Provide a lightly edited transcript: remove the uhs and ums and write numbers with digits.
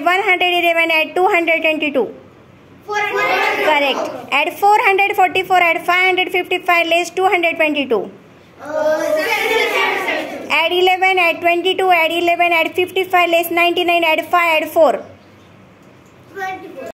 111, add 222. Correct. Add 444, add 555, less 222. Add 11, add 22, add 11, add 55, less 99, add 5, add 4.